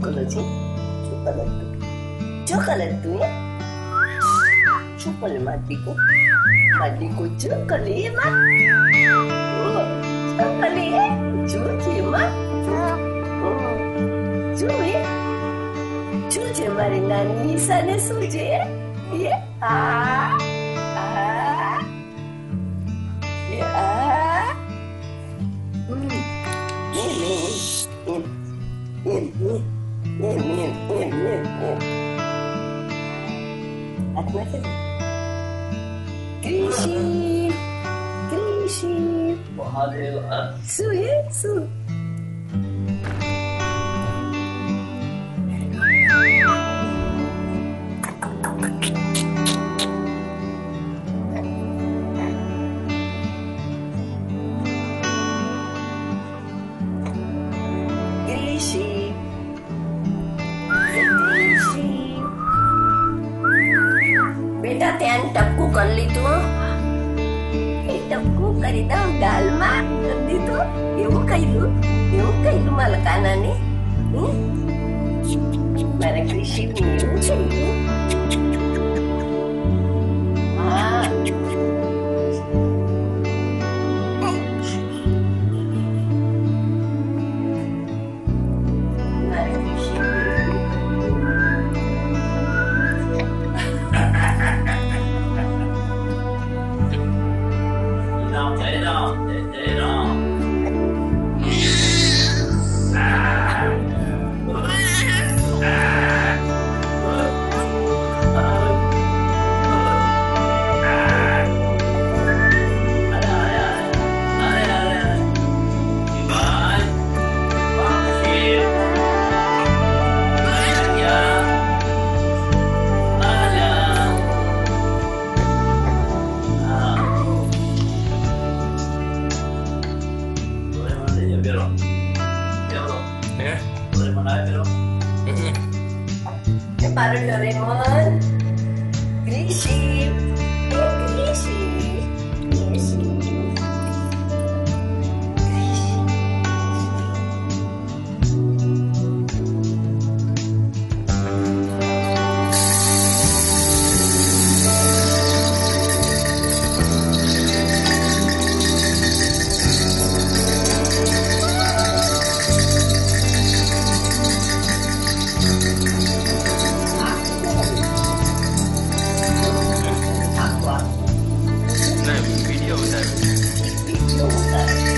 초콜릿이? 초콜릿도 초콜릿 맛이고 초콜릿 맛. 초콜릿 주지 맛. 주지 말이 난 이산의 소지. 예? Krishi. Su ya, su. बेटा त्यान टपकू कर ली तू टपकू करीता गालमा गर्दी तू એવું કઈલું મારા કાનાને મારા કૃષિની એવું છે Para Doraemon, Krishi. Video.